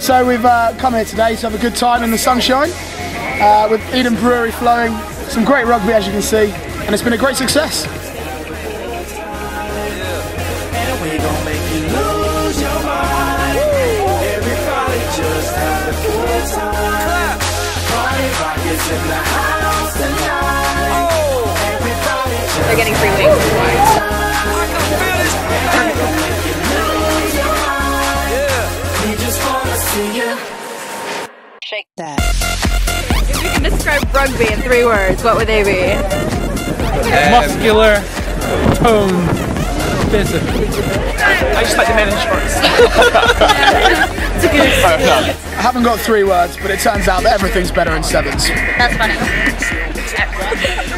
So we've come here today to have a good time in the sunshine with Eden Brewery flowing, some great rugby as you can see, and it's been a great success. They're getting 3 weeks. Shake that. If you can describe rugby in 3 words, what would they be? Muscular, toned, physical. I just like the men in shorts. It's a good excuse. I haven't got 3 words, but it turns out that everything's better in 7s. That's funny.